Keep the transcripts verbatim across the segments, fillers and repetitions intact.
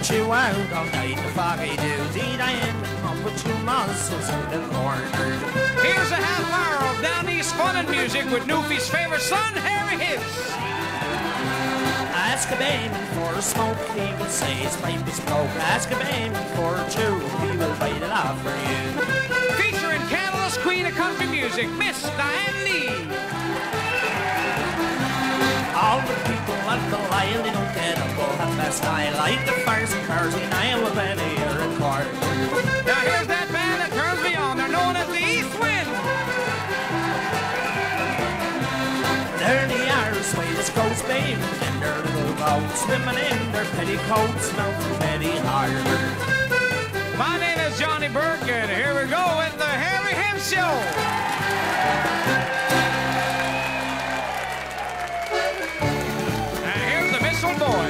put you out all night, the foggy doozy, Diane, I'll put you muscles in the corner. Here's a half hour of down east fun and music with Newfie's favorite son, Harry Hibbs. Ask a bayman for a smoke, he will say his pipe is broke. Ask a bayman for a chew, he will bite it off for you. Featuring Canada's queen of country music, Miss Diane Leigh. All the people at the line, they don't get up all half past nine. Like the fires and cars in Iowa, then a year and quarter. Now here's that band that turns me on, they're known as the Eastwind. They're the Irish Wales Coast, baby, and their little boats, swimming in their petticoats, out from Petty Harbor. My name is Johnny Burke, and here we go with the Harry Hibbs Show. And here's the Missile Boy.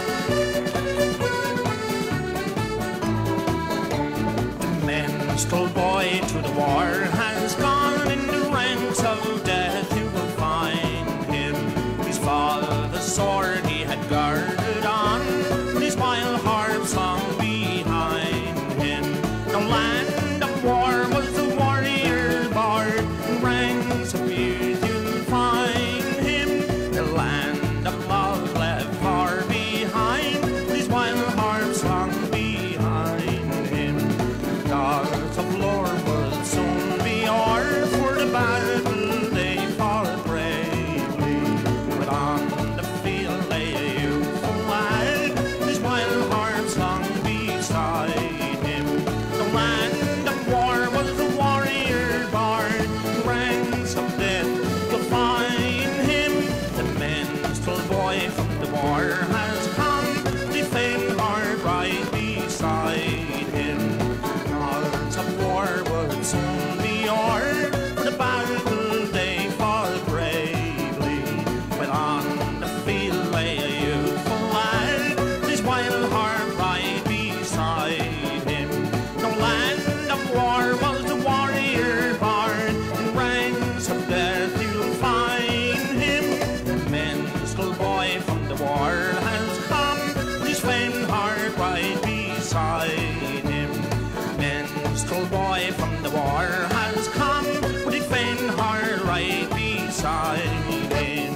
The minstrel boy to the war has gone in the ranks of death. You will find him. He's fought the sword he had guarded on. His wild harps long behind him. The land of war was the warrior bard. In ranks of youth you'll find him. The land of love left far behind. His wild harps long behind him. The gods of lore will soon be o'er. For the battle they fought bravely, but on the field lay a youthful lad. His wild harps long beside him. The land of war was the warrior bard. In ranks of death you'll find him. The minstrel boy from the war has come. The famed heart right beside him. Gods of war would soon be o'er. For the battle they fought bravely, but on the field lay a youthful lad. His wild heart right beside him. The land of war was the warrior bard. In ranks of death you'll find him. The minstrel boy from the war has come. His famed heart right beside him. Minstrel boy from the war has come. With his famed heart right beside him.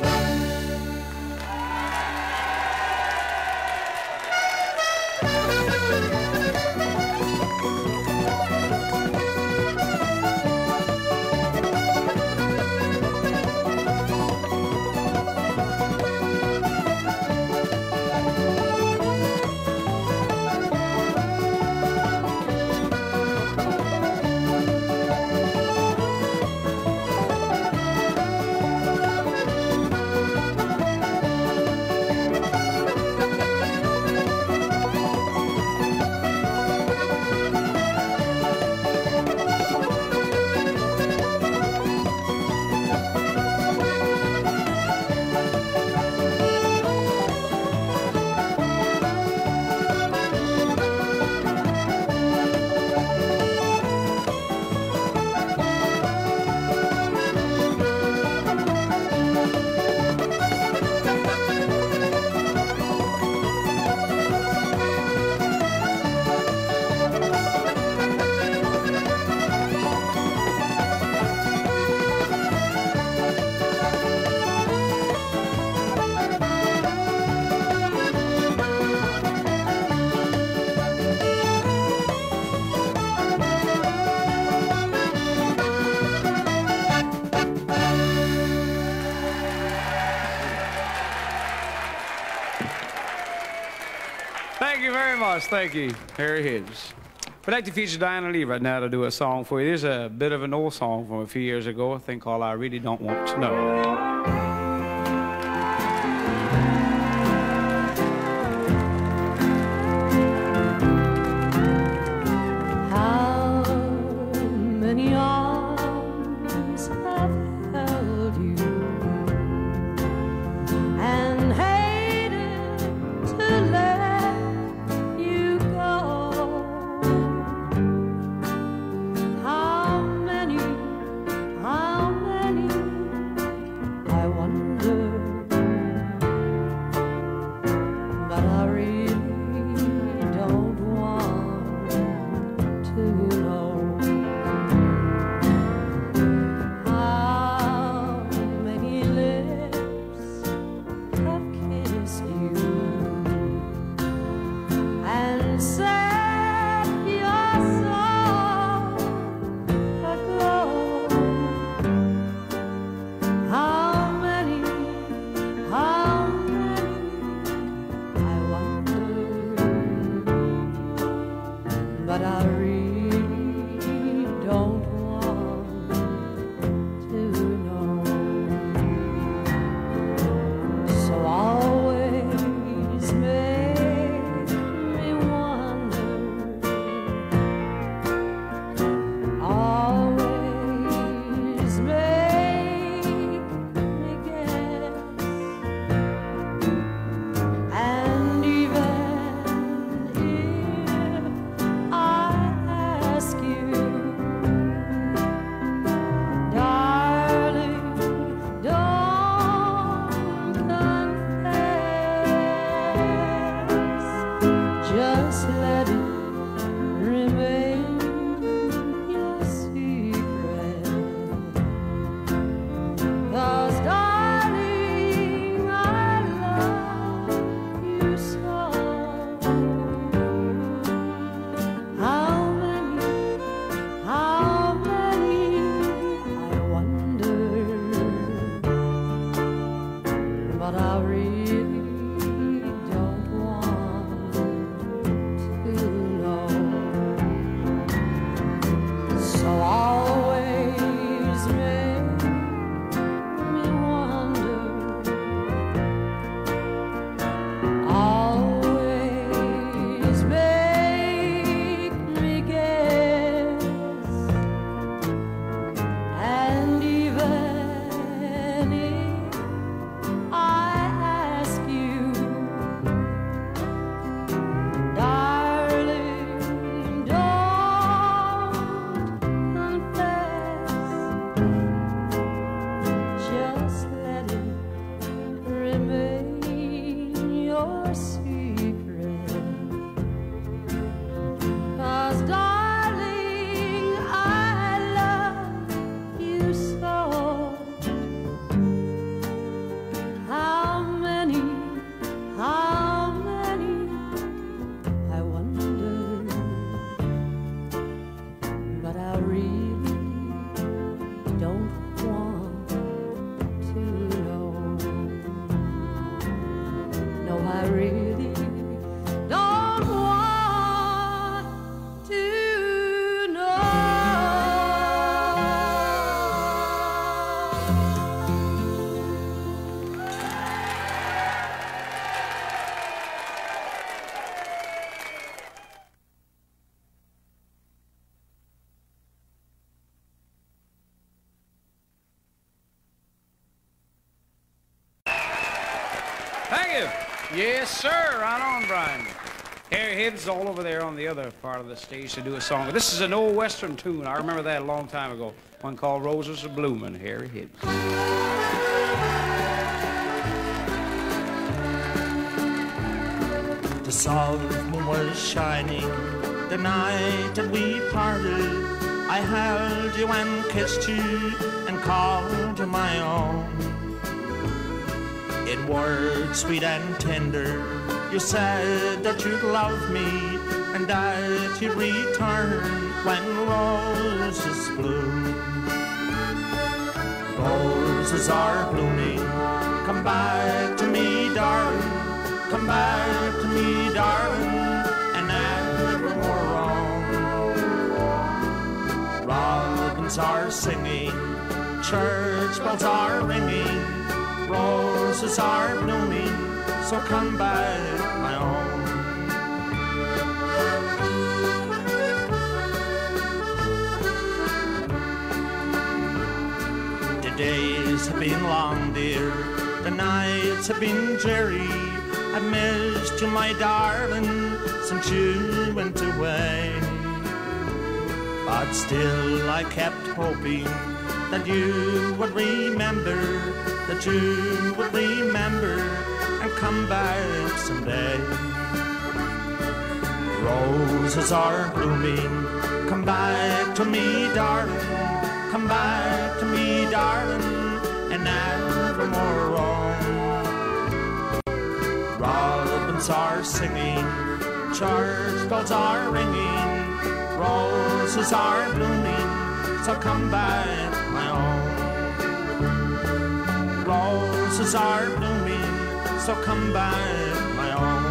Thank you very much. Thank you, Harry Hibbs. We'd like to feature Diane Leigh right now to do a song for you. This is a bit of an old song from a few years ago, I think called I Really Don't Want to Know. but I really don't want to know. So always make me wonder, always make me guess, and even if I ask you, darling, don't confess. Just let it remain your secret. 'Cause darling, I love you so. How many, how many, I wonder, but I really don't want to know. No, I really don't want to know. Thank you. Yes, sir. Right on, Brian. Harry Hibbs all over there on the other part of the stage to do a song. This is an old Western tune. I remember that a long time ago. One called Roses Are Bloomin', Harry Hibbs. The south moon was shining the night that we parted. I held you and kissed you and called you my own. In words sweet and tender, you said that you'd love me and that you'd return when roses bloom. Roses are blooming, come back to me, darling. Come back to me, darling, and never more wrong. Robins are singing, church bells are ringing, roses are blooming, so come back, my own. The days have been long, dear, the nights have been dreary. I've missed you, my darling, since you went away. But still I kept hoping that you would remember, that you would remember and come back someday. Roses are blooming, come back to me, darling, come back to me, darling, and never more wrong. Robins are singing, church bells are ringing, roses are blooming, so come back, my own. Roses are blooming, so come back, my own.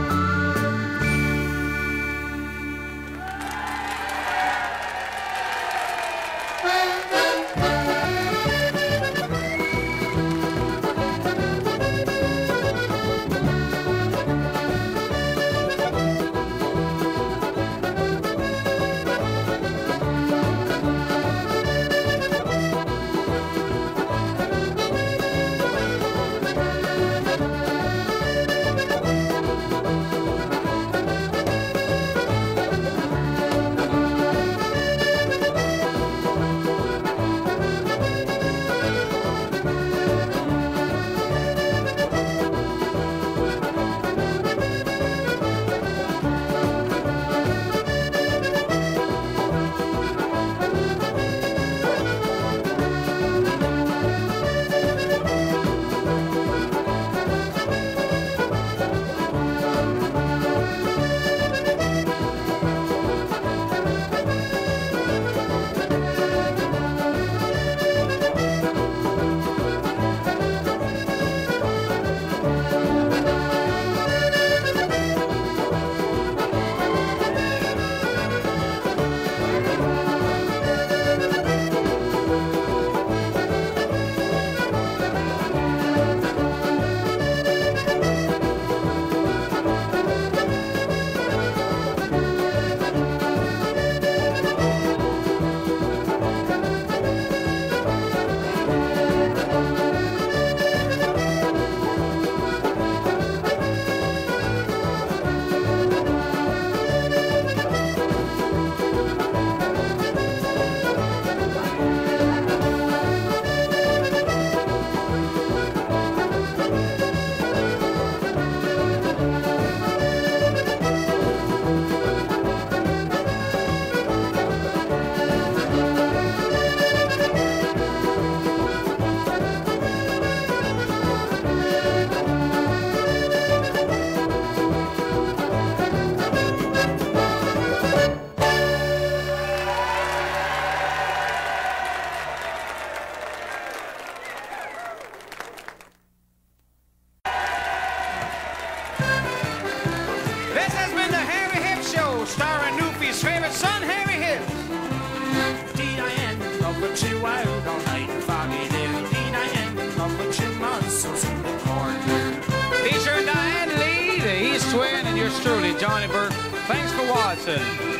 Johnny Burke. Thanks for watching.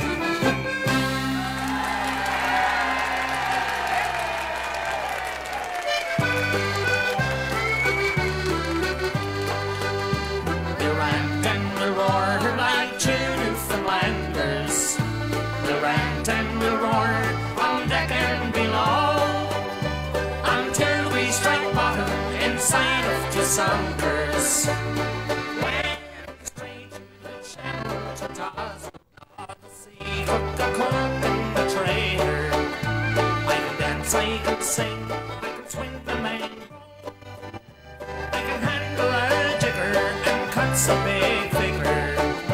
We rant and we roar like two Newfoundlanders. We rant and we roar on deck and below until we strike bottom inside of two sunkers. When straight to the channel to toss the sea, cook the cook and the trader. I can dance, I can sing, I can swing the main. I can handle a jigger and cuts a big figure.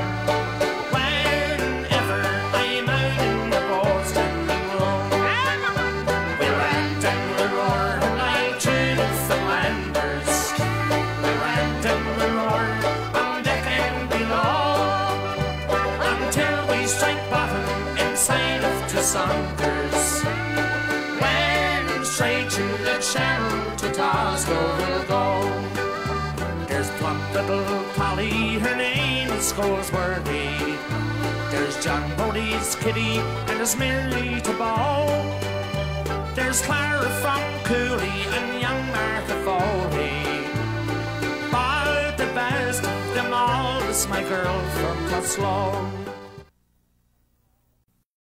Whenever I'm out in the Boston road, we rant and we roar like two Newfoundlanders. We rant and we roar on deck and below until we strike bottom inside of two sunkers. When straight to the channel to Glasgow we'll go. There's plump little Polly, her name is Goldsworthy. There's John Bodie's Kitty and there's Mary to Bow. There's Clara from Cooley and young Martha Foley. But the best of them all is my girl from Tuslow.